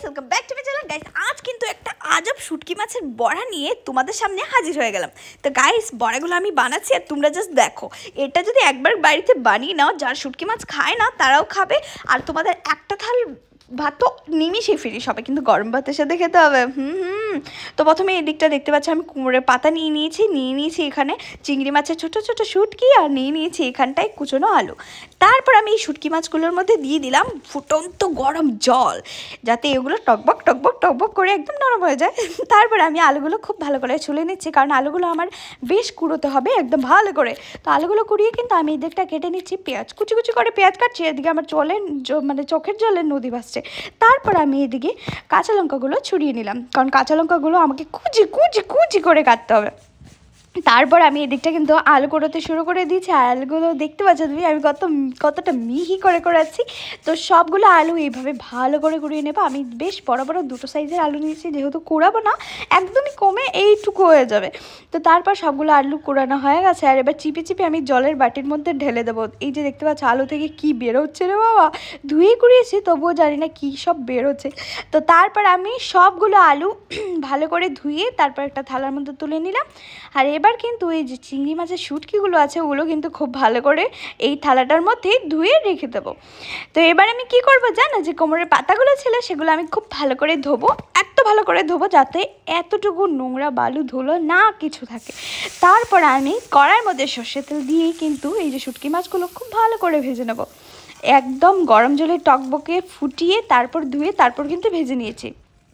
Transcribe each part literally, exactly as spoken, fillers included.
Welcome back to my channel guys. আজ কিন্তু একটা আজব শুটকি মাছের বড়া নিয়ে তোমাদের সামনে হাজির হয়ে গেলাম। তো গাইস, বড়াগুলো আমি বানাচ্ছি আর তোমরা জাস্ট দেখো। এটা যদি একবার বাড়িতে বানিয়ে নাও, যারা শুটকি মাছ খায় না তারাও খাবে, আর তোমাদের একটা থাল ভাত তো নিমিশেই ফিরিস হবে, কিন্তু গরম ভাতের সাথে খেতে হবে। হুম হুম তো প্রথমে এই দিকটা দেখতে পাচ্ছি আমি কুমড়োর পাতা নিয়ে নিয়েছি নিয়ে নিয়েছি এখানে চিংড়ি মাছের ছোটো ছোটো শুটকি, আর নিয়ে নিয়েছি এখানটায় কুচনো আলু। তারপর আমি এই শুটকি মাছগুলোর মধ্যে দিয়ে দিলাম ফুটন্ত গরম জল, যাতে এগুলো টকবক টকবক টকবক করে একদম নরম হয়ে যায়। তারপর আমি আলুগুলো খুব ভালো করে ছুলে নিচ্ছি, কারণ আলুগুলো আমার বেশ কুড়োতে হবে একদম ভালো করে। তো আলুগুলো কুড়িয়ে কিন্তু আমি এই দিকটা কেটে নিচ্ছি, পেঁয়াজ কুচি কুচি করে পেঁয়াজ কাটছি, এদিকে আমার চলে মানে চোখের জলের নদী ভাসছে। তারপর আমি এদিকে কাঁচা লঙ্কাগুলো ছড়িয়ে নিলাম, কারণ কাঁচা লঙ্কাগুলো আমাকে কুচি কুচি কুচি করে কাটতে হবে। তারপর আমি এদিকটা কিন্তু আলু কুড়োতে শুরু করে দিয়েছি, আর আলুগুলো দেখতে পাচ্ছ তুমি আমি কত কতটা মিহি করে করাচ্ছি। তো সবগুলো আলু এইভাবে ভালো করে কুড়িয়ে নেবো। আমি বেশ বড় বড় দুটো সাইজের আলু নিয়েছি, যেহেতু কুড়াবো না একদমই কমে এইটুকু হয়ে যাবে। তো তারপর সবগুলো আলু কুড়ানো হয়ে গেছে, আর এবার চিপে চিপে আমি জলের বাটির মধ্যে ঢেলে দেবো। এই যে দেখতে পাচ্ছ আলু থেকে কী বেরোচ্ছে রে বাবা, ধুয়ে কুড়িয়েছি তবুও জানি না কী সব বেরোচ্ছে। তো তারপর আমি সবগুলো আলু ভালো করে ধুয়ে তারপর একটা থালার মধ্যে তুলে নিলাম। আর এবার কিন্তু এই যে চিংড়ি মাছের শুটকিগুলো আছে ওগুলো কিন্তু খুব ভালো করে এই থালাটার মধ্যে ধুয়ে রেখে দেবো। তো এবার আমি কি করব জানো, যে কোমরের পাতাগুলো ছিল সেগুলো আমি খুব ভালো করে ধোবো, এত ভালো করে ধোবো যাতে এতটুকু নোংরা বালু ধুলো না কিছু থাকে। তারপর আমি কড়াইয়ের মধ্যে সর্ষের তেল দিয়ে কিন্তু এই যে শুটকি মাছগুলো খুব ভালো করে ভেজে নেবো, একদম গরম জলে টকবকে ফুটিয়ে তারপর ধুয়ে তারপর কিন্তু ভেজে নিয়েছি।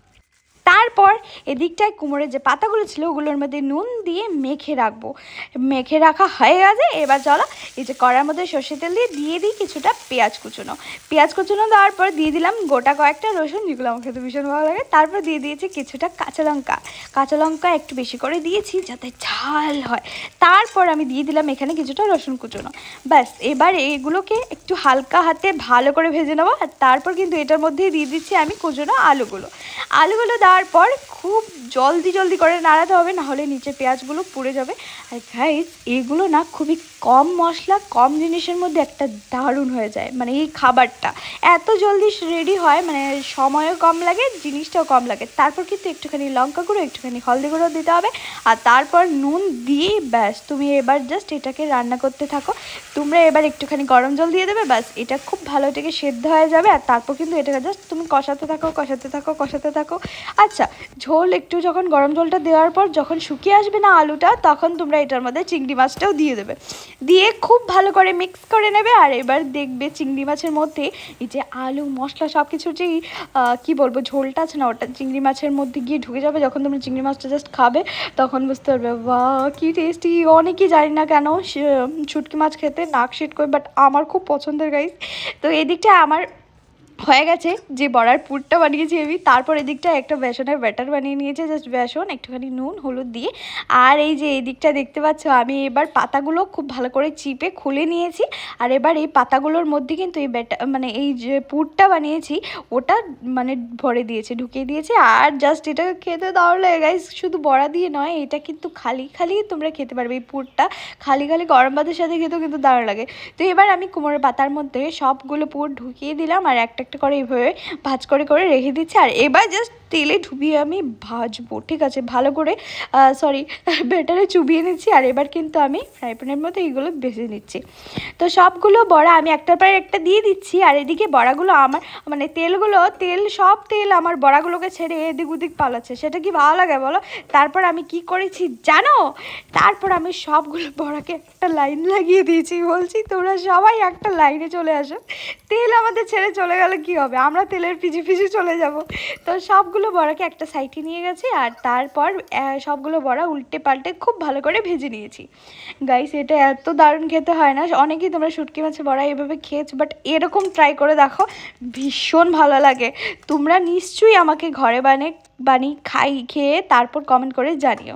তারপর এদিকটায় কুমড়োর যে পাতাগুলো ছিল ওগুলোর মধ্যে নুন দিয়ে মেখে রাখবো, মেখে রাখা হয়ে গেছে। এবার চলো এই যে কড়ার মধ্যে সর্ষে তেল দিয়ে দিয়ে দিই কিছুটা পেঁয়াজ কুচুনো, পেঁয়াজ কুচুনো দেওয়ার পর দিয়ে দিলাম গোটা কয়েকটা রসুন, যেগুলো আমার খেতে ভীষণ ভালো লাগে। তারপর দিয়ে দিয়েছি কিছুটা কাঁচা লঙ্কা, কাঁচা লঙ্কা একটু বেশি করে দিয়েছি যাতে ঝাল হয়। তারপর আমি দিয়ে দিলাম এখানে কিছুটা রসুন কুচুনো। ব্যাস এবার এগুলোকে একটু হালকা হাতে ভালো করে ভেজে নেবো। আর তারপর কিন্তু এটার মধ্যেই দিয়ে দিচ্ছি আমি কুচুনো আলুগুলো। আলুগুলো দেওয়ার পর খুব জলদি জলদি করে নাড়াতে হবে, নাহলে নিচে পেঁয়াজগুলো পুড়ে যাবে। আর গাইস, এগুলো না খুবই কম মশলা কম জিনিসের মধ্যে একটা দারুণ হয়ে যায়, মানে এই খাবারটা এত জলদি রেডি হয়, মানে সময়ও কম লাগে জিনিসটাও কম লাগে। তারপর কিন্তু একটুখানি লঙ্কা গুঁড়ো একটুখানি হলদি গুঁড়ো দিতে হবে, আর তারপর নুন দিয়ে ব্যাস তুমি এবার জাস্ট এটাকে রান্না করতে থাকো। তোমরা এবার একটুখানি গরম জল দিয়ে দেবে, ব্যাস এটা খুব ভালো থেকে সেদ্ধ হয়ে যাবে। আর তারপর কিন্তু এটাকে জাস্ট তুমি কষাতে থাকো কষাতে থাকো কষাতে থাকো। আচ্ছা, ঝোল একটু যখন গরম জলটা দেওয়ার পর যখন শুকিয়ে আসবে না আলুটা, তখন তোমরা এটার মধ্যে চিংড়ি মাছটাও দিয়ে দেবে, দিয়ে খুব ভালো করে মিক্স করে নেবে। আর এবার দেখবে চিংড়ি মাছের মধ্যে এই যে আলু মশলা সব কিছু যে কী বলবো ঝোলটা আছে না, ওটা চিংড়ি মাছের মধ্যে গিয়ে ঢুকে যাবে। যখন তোমরা চিংড়ি মাছটা জাস্ট খাবে তখন বুঝতে পারবে বাহ কী টেস্টি। অনেকেই জানি না কেন শুটকি মাছ খেতে নাক শিট করে, বাট আমার খুব পছন্দের গাইস। তো এদিকটা আমার হয়ে গেছে যে বড়ার পুরটা বানিয়েছি আমি। তারপর এদিকটা একটা বেসনের ব্যাটার বানিয়ে নিয়েছে, জাস্ট বেসন একটুখানি নুন হলুদ দিয়ে। আর এই যে এই দিকটা দেখতে পাচ্ছ আমি এবার পাতাগুলো খুব ভালো করে চিপে খুলে নিয়েছি। আর এবার এই পাতাগুলোর মধ্যে কিন্তু এই ব্যাটার মানে এই যে পুরটা বানিয়েছি ওটা মানে ভরে দিয়েছে ঢুকিয়ে দিয়েছে। আর জাস্ট এটা খেতে দারুণ লাগে গাইস, শুধু বড়া দিয়ে নয়, এটা কিন্তু খালি খালি তোমরা খেতে পারবে। এই পুরটা খালি খালি গরম ভাতের সাথে খেতেও কিন্তু দারুণ লাগে। তো এবার আমি কুমড়োর পাতার মধ্যে সবগুলো পুর ঢুকিয়ে দিলাম, আর একটা একটা করে এইভাবে ভাজ করে করে রেখে দিচ্ছি। আর এবার জাস্ট তেলে ডুবিয়ে আমি ভাজবো, ঠিক আছে, ভালো করে সরি ব্যাটারে চুবিয়ে নিচ্ছি। আর এবার কিন্তু আমি ফ্রাই প্যানের মধ্যে এইগুলো ভেজে নিচ্ছি। তো সবগুলো বড়া আমি একটার পর একটা দিয়ে দিচ্ছি। আর এদিকে বড়াগুলো আমার মানে তেলগুলো তেল সব তেল আমার বড়াগুলোকে ছেড়ে এদিক ওদিক পালাচ্ছে, সেটা কি ভালো লাগে বলো। তারপর আমি কি করেছি জানো, তারপর আমি সবগুলো বড়াকে একটা লাইন লাগিয়ে দিয়েছি, বলছি তোমরা সবাই একটা লাইনে চলে আসো, তেল আমাদের ছেড়ে চলে গেলে কি হবে, আমরা তেলের পিছু পিছু চলে যাব। তো সবগুলো বড়াকে একটা সাইডে নিয়ে গেছি, আর তারপর সবগুলো বড়া উল্টে পাল্টে খুব ভালো করে ভেজে নিয়েছি। গাইস, এটা এত দারুণ খেতে হয় না, অনেকেই তোমরা শুটকি মাছের বড়া এভাবে খেয়েছো, বাট এরকম ট্রাই করে দেখো, ভীষণ ভালো লাগে। তোমরা নিশ্চয়ই আমাকে ঘরে বানিয়ে বানিয়ে খাই খেয়ে তারপর কমেন্ট করে জানিও।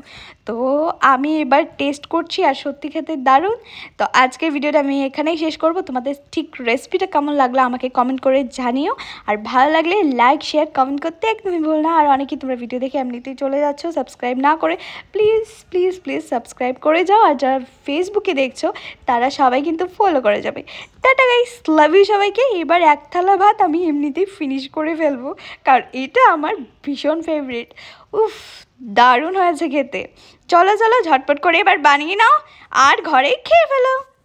তো আমি এবার টেস্ট করছি আর সত্যি খেতে দারুণ। তো আজকের ভিডিওটা আমি এখানেই শেষ করব। তোমাদের ঠিক রেসিপিটা কেমন লাগলো আমাকে কমেন্ট করে জানিও, আর ভালো লাগলে লাইক শেয়ার কমেন্ট করতে একদমই ভুল না। আর অনেকেই তোমরা ভিডিও দেখে এমনিতেই চলে যাচ্ছ সাবস্ক্রাইব না করে, প্লিজ প্লিজ প্লিজ সাবস্ক্রাইব করে যাও। আর যারা ফেসবুকে দেখছো তারা সবাই কিন্তু ফলো করে যাবে। টাটা গাইস, লাভ ইউ সবাইকে। এবার এক থালা ভাত আমি এমনিতেই ফিনিশ করে ফেলবো, কারণ এটা আমার ভীষণ ফেভারিট। উফ, দারুণ হয়েছে খেতে। চলো চলো ঝটপট করে এবার বানিয়ে নাও আর ঘরেই খেয়ে ফেলো।